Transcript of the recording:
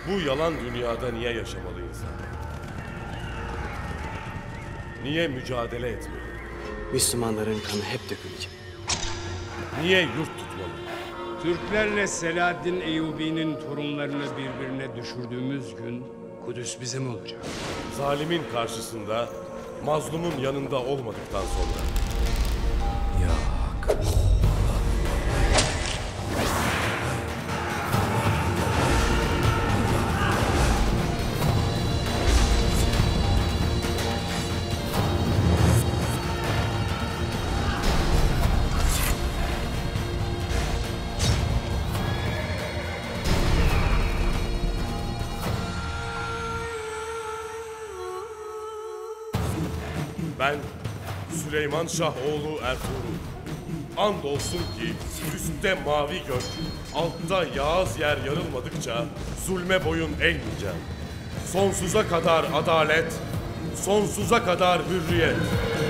Bu yalan dünyada niye yaşamalı insan? Niye mücadele etmeli? Müslümanların kanı hep dökülecek. Niye yurt tutmalı? Türklerle Selahaddin Eyyubi'nin torunlarını birbirine düşürdüğümüz gün Kudüs bizim olacak. Zalimin karşısında, mazlumun yanında olmadıktan sonra. Ben Süleyman Şah oğlu Ertuğrul. Andolsun ki üstte mavi gök, altta yağız yer yarılmadıkça zulme boyun eğmeyeceğim. Sonsuza kadar adalet, sonsuza kadar hürriyet.